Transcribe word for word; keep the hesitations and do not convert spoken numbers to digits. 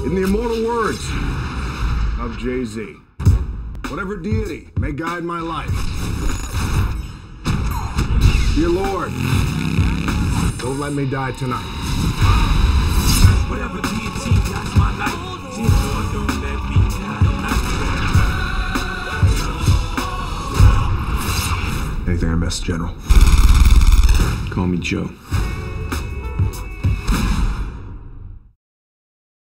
In the immortal words of Jay-Z, whatever deity may guide my life, dear Lord, don't let me die tonight. Whatever deity guides my life, dear Lord, don't let me die tonight. Anything I missed, General? Call me Joe.